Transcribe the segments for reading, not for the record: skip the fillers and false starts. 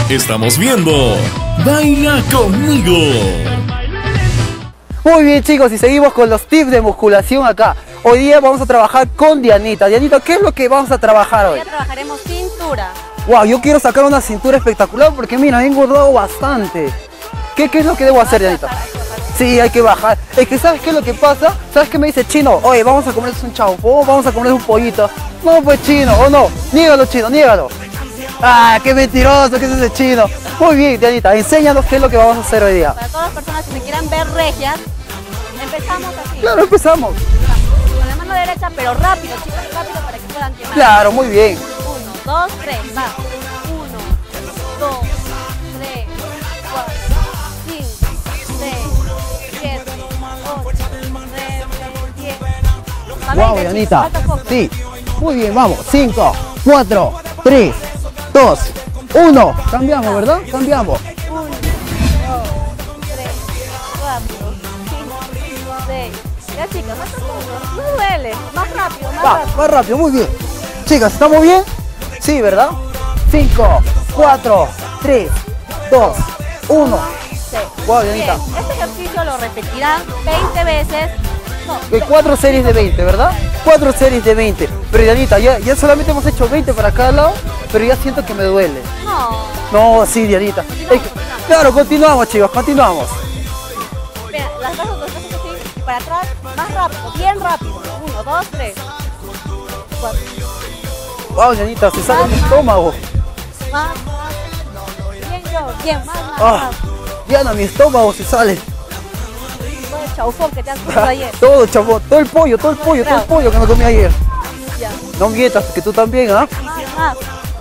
Estamos viendo Baila Conmigo. Muy bien, chicos, y seguimos con los tips de musculación acá. Hoy día vamos a trabajar con Dianita. Dianita, ¿qué es lo que vamos a trabajar hoy? Hoy trabajaremos cintura. Wow, yo quiero sacar una cintura espectacular porque mira, he engordado bastante. ¿Qué es lo que debo hacer, Dianita? Sí, hay que bajar. Es que ¿sabes qué es lo que pasa? ¿Sabes qué me dice Chino? Oye, vamos a comer un chaufón, vamos a comer un pollito. No, pues Chino, o no. Niégalo, Chino, niégalo. Ah, qué mentiroso que es ese Chino. Muy bien, Dianita, enséñanos qué es lo que vamos a hacer hoy día. Para todas las personas que me quieran ver regias, empezamos así. Claro, empezamos. Con la mano derecha, pero rápido, chicos, rápido para que puedan quemar. Claro, muy bien. 1, 2, 3, va. 1, 2, 3, 4, 5, 6, 7, 8, 9, 10. Wow, Dianita. Sí, muy bien, vamos. 5, 4, 3, 2, 1. Cambiamos, ¿verdad? Cambiamos. 1, 2, 3, 4, 5, 6. Ya, chicos, no duele. Más rápido, más rápido. Más rápido, muy bien. Chicas, ¿estamos bien? Sí, ¿verdad? 5, 4, 3, 2, 1. Sí. Wow, Dianita. Bien, este ejercicio lo repetirán 20 veces. No, 4 series de 20, ¿verdad? 4 series de 20. Pero Dianita, ya solamente hemos hecho 20 para cada lado, pero ya siento que me duele. No. No, sí, Dianita. Continuamos. Claro, continuamos, chicos, continuamos. Mira, las brazos así y para atrás, más rápido, bien rápido. 1, 2, 3, 4. Wow, Dianita, se sale mi estómago. Más. Bien, yo, bien, más. Ah, Diana, mi estómago se sale. Todo el chaufón que te has comido ayer. Todo, chavo, todo el pollo que me comí ayer. Ya. No mientas, que tú también, ¿ah? Más.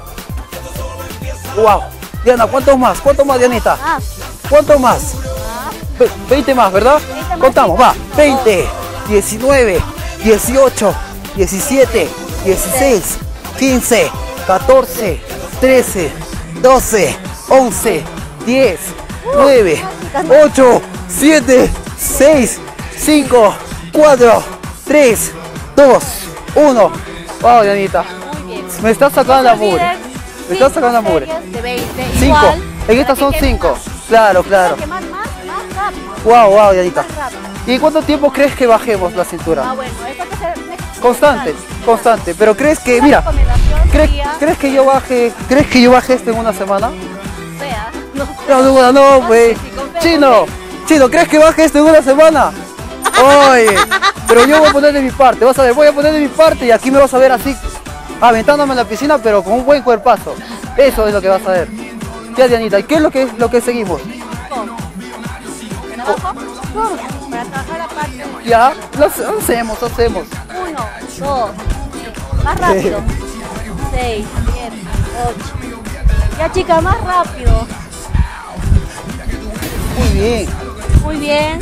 Wow. Diana, ¿cuántos más? ¿Cuántos más, Dianita? Más. ¿Cuántos más? 20 más, ¿verdad? 20 más, Contamos, chicos. va. 20, 19, 18, 17, 16, 15, 14, 13, 12, 11, 10, 9, 8, 7, 6, 5, 4, 3, 2, 1. Wow, Dianita. Muy bien. Me estás sacando la No se mugre. olviden, Me estás sacando la mugre. series de 20. 5. Igual, En para estas que son quemen 5. más. Claro, claro. Para quemar más rápido. Wow, Dianita. Más rápido. ¿Y cuánto tiempo crees que bajemos la cintura? Ah, bueno, esto hay que hacer Constante, constante. Pero crees que, Una mira, recomendación sería, ¿crees que yo baje esto en una semana? vea, no, No, pues. sí, confía, Chino, ¿crees que baje esto en una semana? Oye, pero yo voy a poner de mi parte, vas a ver, voy a poner de mi parte y aquí me vas a ver así, aventándome en la piscina, pero con un buen cuerpazo. Eso es lo que vas a ver. Ya, Dianita, ¿y qué es lo que seguimos? ¿Cómo? ¿En abajo? Para trabajar la parte. Ya, lo hacemos. 1, 2, más rápido. 6, 7, 8. Ya, chica, más rápido. Muy bien. Muy bien.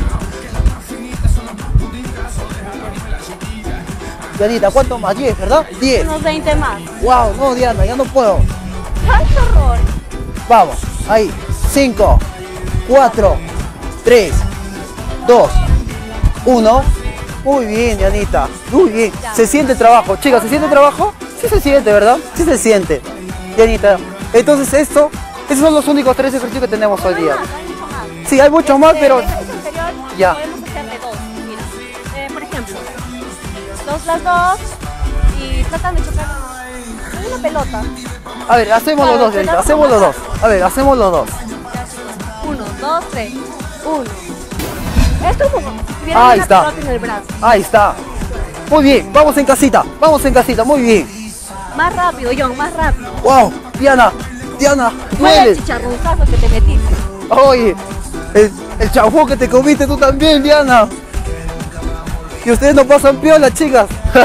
Dianita, ¿cuánto más? 10, ¿verdad? 10. Unos 20 más. Wow, no, Diana, ya no puedo. ¡Qué horror! Vamos, ahí. 5, 4, 3, 2, 1. Muy bien, Dianita. Muy bien. ¿Se siente el trabajo? Chicas, ¿se siente el trabajo? Sí se siente, ¿verdad? Sí se siente. Dianita, entonces esos son los únicos 3 ejercicios que tenemos hoy día. Hay mucho más. Sí, hay mucho más, pero... El ejercicio anterior Ya. podemos hacer de 2. Mira, por ejemplo, las dos y tratan de chocar una pelota. A ver, hacemos los dos, Dianita. Hacemos los dos. A ver, hacemos los dos. 1, 2, 3. 1. Esto es como si tuviera Ahí una está. pelota en el brazo. Ahí está. Muy bien, vamos en casita, muy bien. Más rápido, John, más rápido. Wow, Diana, ¿Cuál es duele. el chicharronzazo que te metiste? Oye, el chaufón que te comiste tú también, Diana. Y ustedes no pasan piola, chicas.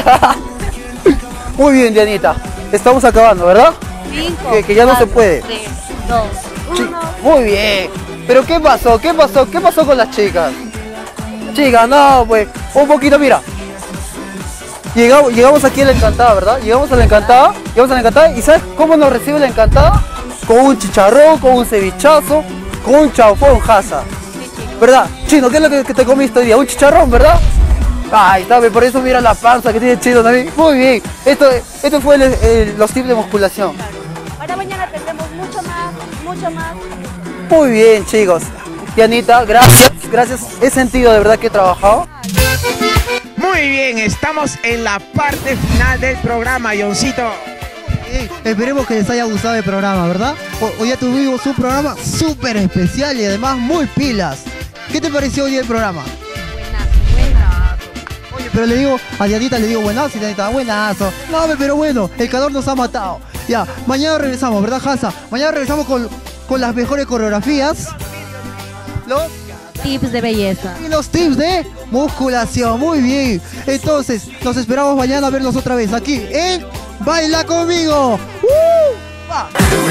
Muy bien, Dianita. Estamos acabando, ¿verdad? 5, Que ya no se puede. 3, 2, 1. Muy bien. Pero ¿qué pasó? ¿Qué pasó con las chicas? Chicas, no, pues, un poquito, mira. Llegamos aquí a la Encantada, ¿verdad? Llegamos a la Encantada, y ¿sabes cómo nos recibe la Encantada? Con un chicharrón, con un cevichazo, con un chaufón jasa. ¿Verdad? Chino, ¿qué es lo que te comiste hoy día? Un chicharrón, ¿verdad? Ay, está bien, por eso mira la panza que tiene Chino también. Muy bien. Esto fue los tips de musculación. Para mañana tendremos mucho mucho más. Muy bien, chicos. Dianita, gracias, gracias. He sentido de verdad que he trabajado. Muy bien, estamos en la parte final del programa, Johncito. Esperemos que les haya gustado el programa, ¿verdad? Hoy ya tuvimos un programa súper especial y además muy pilas. ¿Qué te pareció hoy el programa? Buenazo. Oye, pero le digo a Dianita, le digo buenazo y Dianita, buenazo. No, pero bueno, el calor nos ha matado. Ya, mañana regresamos, ¿verdad, Hansa? Mañana regresamos con las mejores coreografías. Los Tips de belleza. y los tips de musculación, muy bien. Entonces, nos esperamos mañana a vernos otra vez aquí en Baila Conmigo. Va.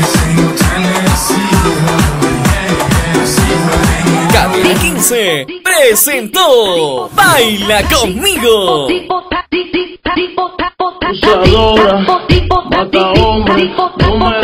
Cabina 15 presentó Baila Conmigo. Abusadora, mata hombre, no me